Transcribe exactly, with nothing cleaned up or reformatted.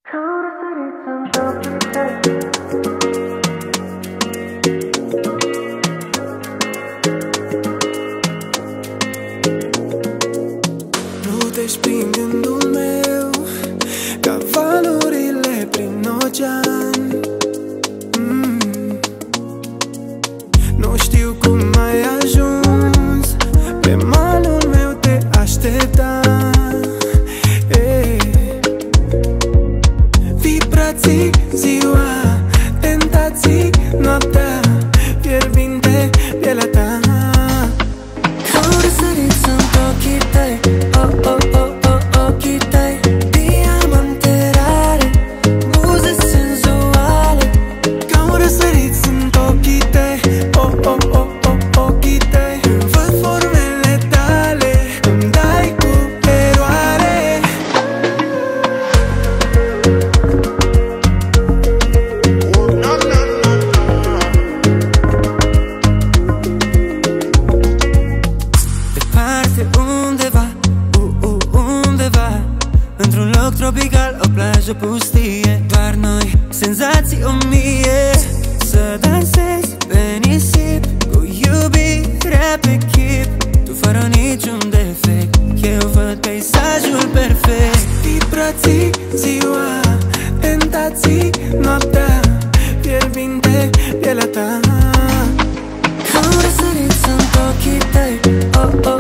Plutești prin gândul meu ca valurile prin ocean. mm. Nu știu cum ai ajuns, pe malul meu te așteptam. hey. Vibrații ziua, tentații noaptea, fierbinte pielea ta. Ca un răsărit sunt ochii tăi, oh, oh, oh, oh, ochii tăi, diamante rare, buze senzuale. Ca un răsărit sunt ochii tăi, oh, oh, oh, oh, ochii tăi. Văd formele tale, îmi dai cu eroare. Departe undeva, uh, uh, undeva, într-un loc tropical, o plajă pustie, doar noi, senzații o mie. Să dansezi pe nisip, cu iubirea pe chip, tu fără niciun defect, eu văd peisajul perfect. Vibrații ziua, tentații noaptea, fierbinte pielea ta. Ca un răsărit sunt ochii tăi, oh, oh.